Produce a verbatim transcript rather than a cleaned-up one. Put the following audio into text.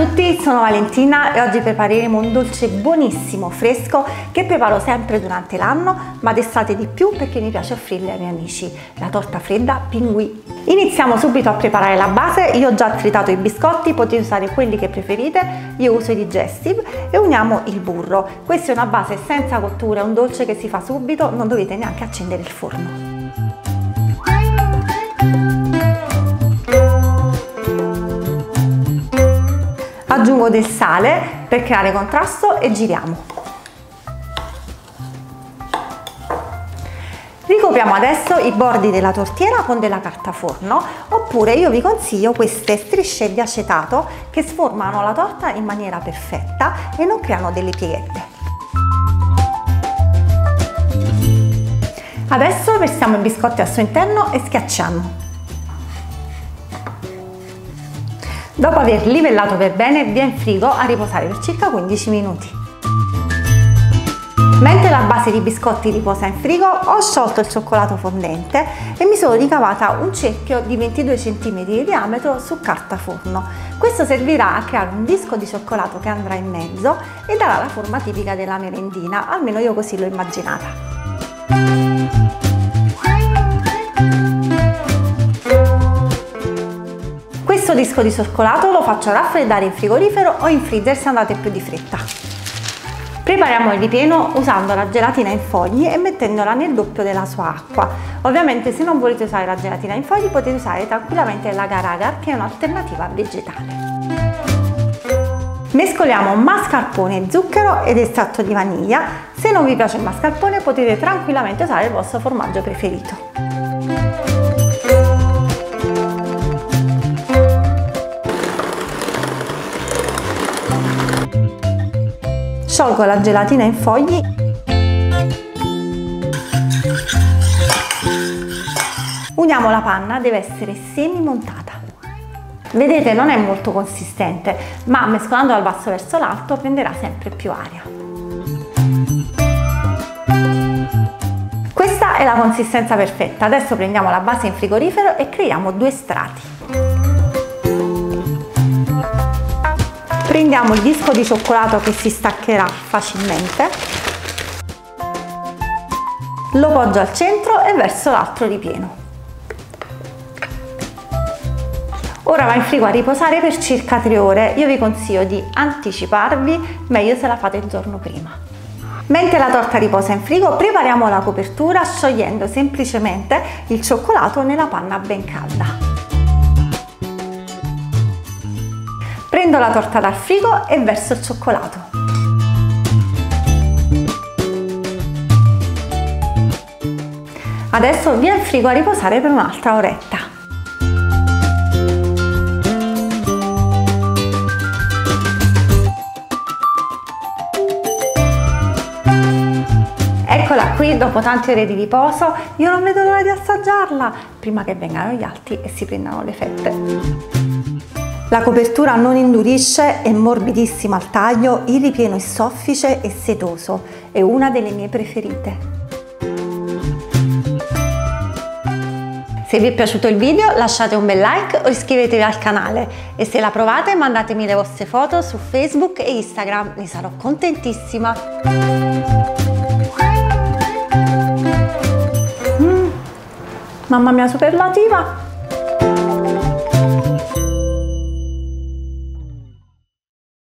tutti, sono Valentina e oggi prepareremo un dolce buonissimo, fresco, che preparo sempre durante l'anno, ma d'estate di più perché mi piace offrirle ai miei amici, la torta fredda Pinguì. Iniziamo subito a preparare la base. Io ho già tritato i biscotti, potete usare quelli che preferite, io uso i Digestive, e uniamo il burro. Questa è una base senza cottura, è un dolce che si fa subito, non dovete neanche accendere il forno. Aggiungo del sale per creare contrasto e giriamo. Ricopriamo adesso i bordi della tortiera con della carta forno, oppure io vi consiglio queste strisce di acetato che sformano la torta in maniera perfetta e non creano delle pieghette. Adesso versiamo i biscotti al suo interno e schiacciamo. Dopo aver livellato per bene, via in frigo a riposare per circa quindici minuti. Mentre la base di biscotti riposa in frigo, ho sciolto il cioccolato fondente e mi sono ricavata un cerchio di ventidue centimetri di diametro su carta forno. Questo servirà a creare un disco di cioccolato che andrà in mezzo e darà la forma tipica della merendina, almeno io così l'ho immaginata. Questo disco di cioccolato lo faccio raffreddare in frigorifero o in freezer se andate più di fretta. Prepariamo il ripieno usando la gelatina in fogli e mettendola nel doppio della sua acqua. Ovviamente se non volete usare la gelatina in fogli potete usare tranquillamente l'agar agar, che è un'alternativa vegetale. Mescoliamo mascarpone, zucchero ed estratto di vaniglia. Se non vi piace il mascarpone potete tranquillamente usare il vostro formaggio preferito. Sciolgo la gelatina in fogli . Uniamo la panna, deve essere semi montata. Vedete, non è molto consistente, ma mescolando dal basso verso l'alto prenderà sempre più aria. Questa è la consistenza perfetta. Adesso prendiamo la base in frigorifero e creiamo due strati. Prendiamo il disco di cioccolato che si staccherà facilmente, lo poggio al centro e verso l'altro ripieno. Ora va in frigo a riposare per circa tre ore. Io vi consiglio di anticiparvi, meglio se la fate il giorno prima. Mentre la torta riposa in frigo, prepariamo la copertura sciogliendo semplicemente il cioccolato nella panna ben calda. Prendo la torta dal frigo e verso il cioccolato. Adesso via in frigo a riposare per un'altra oretta. Eccola qui, dopo tante ore di riposo, io non vedo l'ora di assaggiarla, prima che vengano gli altri e si prendano le fette. La copertura non indurisce, è morbidissima al taglio, il ripieno è soffice e setoso, è una delle mie preferite. Se vi è piaciuto il video lasciate un bel like o iscrivetevi al canale e se la provate mandatemi le vostre foto su Facebook e Instagram, ne sarò contentissima. Mm, mamma mia, superlativa!